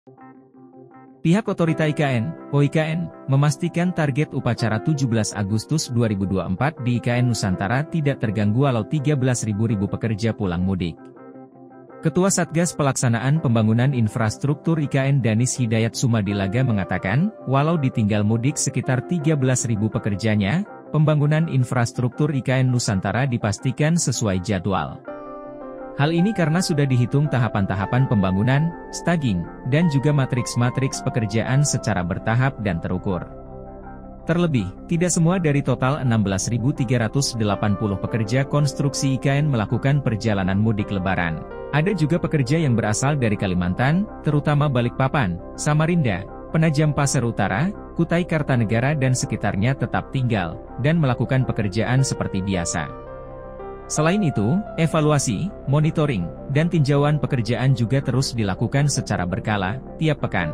Pihak Otorita IKN, OIKN, memastikan target upacara 17 Agustus 2024 di IKN Nusantara tidak terganggu walau 13.000 pekerja pulang mudik. Ketua Satgas Pelaksanaan Pembangunan Infrastruktur IKN Danis Hidayat Sumadilaga mengatakan, walau ditinggal mudik sekitar 13.000 pekerjanya, pembangunan infrastruktur IKN Nusantara dipastikan sesuai jadwal. Hal ini karena sudah dihitung tahapan-tahapan pembangunan, staging, dan juga matriks-matriks pekerjaan secara bertahap dan terukur. Terlebih, tidak semua dari total 16.380 pekerja konstruksi IKN melakukan perjalanan mudik lebaran. Ada juga pekerja yang berasal dari Kalimantan, terutama Balikpapan, Samarinda, Penajam Pasir Utara, Kutai Kartanegara dan sekitarnya tetap tinggal, dan melakukan pekerjaan seperti biasa. Selain itu, evaluasi, monitoring, dan tinjauan pekerjaan juga terus dilakukan secara berkala, tiap pekan.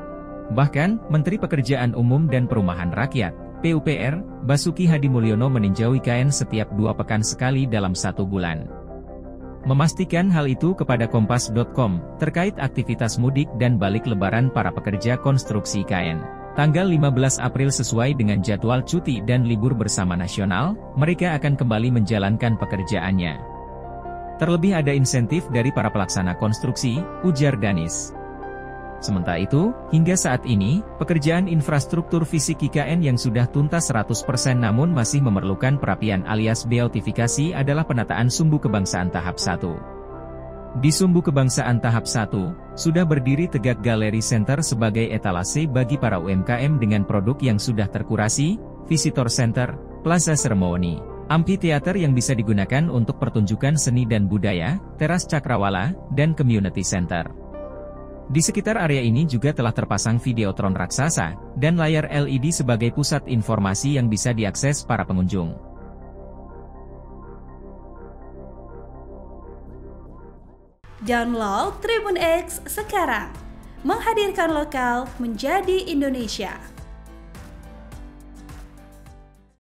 Bahkan, Menteri Pekerjaan Umum dan Perumahan Rakyat, PUPR, Basuki Hadimulyono meninjau IKN setiap 2 pekan sekali dalam 1 bulan. Memastikan hal itu kepada Kompas.com, terkait aktivitas mudik dan balik lebaran para pekerja konstruksi IKN. Tanggal 15 April sesuai dengan jadwal cuti dan libur bersama nasional, mereka akan kembali menjalankan pekerjaannya. Terlebih ada insentif dari para pelaksana konstruksi, ujar Danis. Sementara itu, hingga saat ini, pekerjaan infrastruktur fisik IKN yang sudah tuntas 100% namun masih memerlukan perapian alias beautifikasi adalah penataan Sumbu Kebangsaan tahap 1. Di Sumbu Kebangsaan tahap 1, sudah berdiri tegak Galeri Center sebagai etalase bagi para UMKM dengan produk yang sudah terkurasi, Visitor Center, Plaza Seremoni, Amphitheater yang bisa digunakan untuk pertunjukan seni dan budaya, Teras Cakrawala, dan Community Center. Di sekitar area ini juga telah terpasang videotron raksasa, dan layar LED sebagai pusat informasi yang bisa diakses para pengunjung. Download Tribun X sekarang, menghadirkan lokal menjadi Indonesia.